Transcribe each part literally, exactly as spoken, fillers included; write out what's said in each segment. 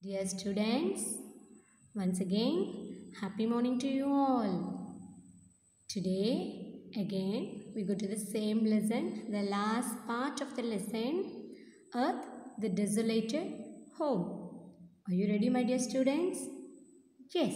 Dear students, once again, happy morning to you all. Today, again, we go to the same lesson, the last part of the lesson, Earth, the Desolated Home. Are you ready, my dear students? Yes.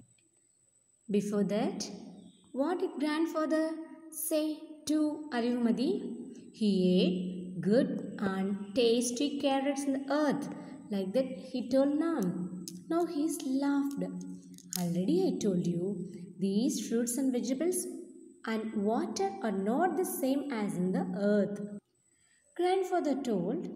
Before that, what did grandfather say to Arivumadi? He ate good and tasty carrots in the earth. Like that he told Nam. Now he's laughed. Already I told you, these fruits and vegetables and water are not the same as in the earth. Grandfather told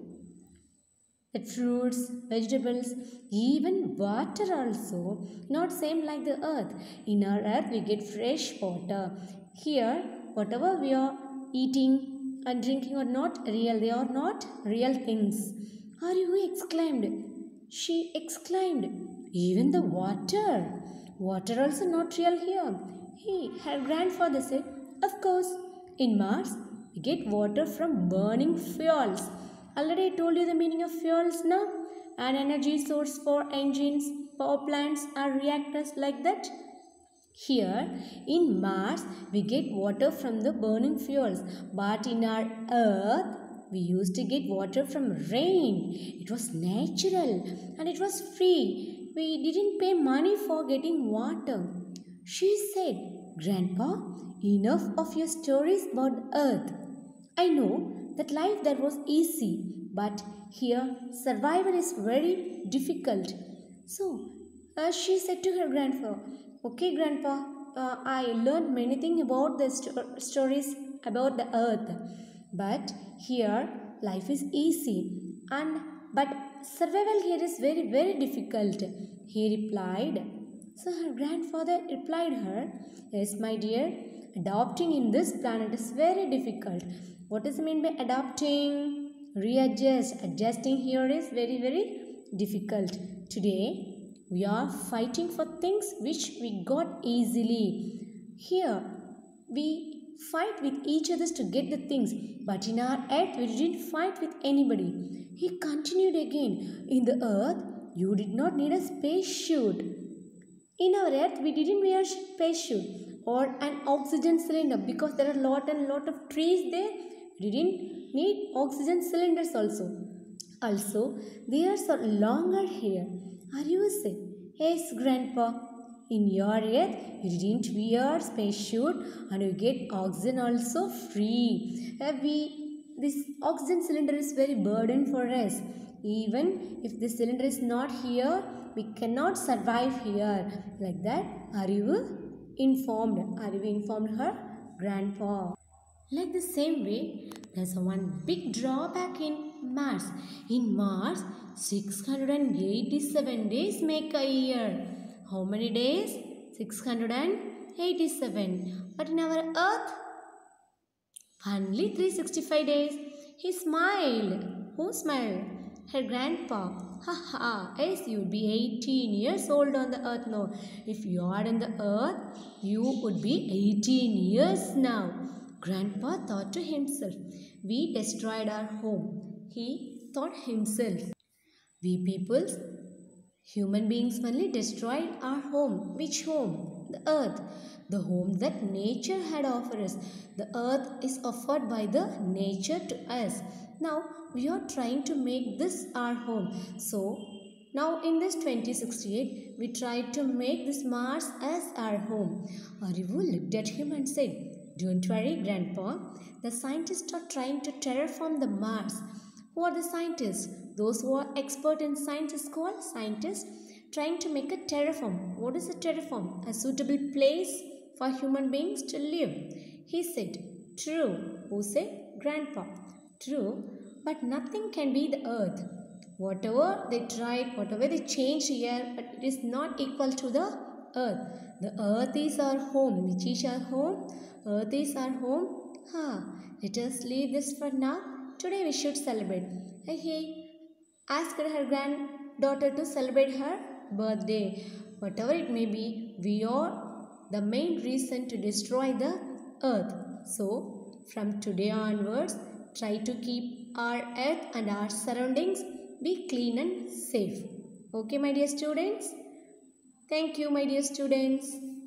that fruits, vegetables, even water also not same like the earth. In our earth we get fresh water. Here, whatever we are eating and drinking are not real. They are not real things. Arivu exclaimed. She exclaimed. Even the water. Water also not real here. He, her grandfather said, of course, in Mars we get water from burning fuels. Already I told you the meaning of fuels now. An energy source for engines, power plants or reactors like that. Here in Mars we get water from the burning fuels, but in our earth we used to get water from rain. It was natural and it was free. We didn't pay money for getting water. She said, Grandpa, enough of your stories about earth. I know that life there was easy, but here survival is very difficult. So uh, she said to her grandpa, okay grandpa, uh, I learned many things about the sto- stories about the earth, but here life is easy and but survival here is very very difficult. He replied. So her grandfather replied her, yes my dear, adopting in this planet is very difficult. What does it mean by adopting? Readjust. Adjusting here is very very difficult. Today we are fighting for things which we got easily. Here we fight with each other to get the things, but in our earth we didn't fight with anybody. He continued again. In the earth you did not need a spacesuit. In our earth we didn't wear spacesuit or an oxygen cylinder because there are lot and lot of trees there. We didn't need oxygen cylinders also. Also, theirs are longer hair. Are you sick? Yes, Grandpa. In your earth, you didn't wear spacesuit and you get oxygen also free. Uh, we, this oxygen cylinder is very burden for us. Even if this cylinder is not here, we cannot survive here. Like that, Arivu informed. Arivu informed her grandpa. Like the same way, there's a one big drawback in Mars. In Mars, six hundred eighty-seven days make a year. How many days? six hundred eighty-seven. But in our Earth, only three hundred sixty-five days. He smiled. Who smiled? Her grandpa. Ha ha, yes, you'd be eighteen years old on the earth now. If you are in the earth, you would be eighteen years now. Grandpa thought to himself, we destroyed our home. He thought himself. We peoples, human beings only destroyed our home. Which home? The earth. The home that nature had offered us. The earth is offered by the nature to us. Now we are trying to make this our home. So now in this twenty sixty-eight, we tried to make this Mars as our home. Arivu looked at him and said, don't worry, Grandpa. The scientists are trying to terraform the Mars. Who are the scientists? Those who are expert in science is called scientists trying to make a terraform. What is a terraform? A suitable place for human beings to live. He said, true. Who said? Grandpa. True, but nothing can be the earth. Whatever they tried, whatever they changed here, but it is not equal to the earth. The earth is our home. Which is our home? Earth is our home. Ha, let us leave this for now. Today we should celebrate. He asked her granddaughter to celebrate her birthday. Whatever it may be, we are the main reason to destroy the earth. So, from today onwards, try to keep our earth and our surroundings be clean and safe. Okay, my dear students. Thank you, my dear students.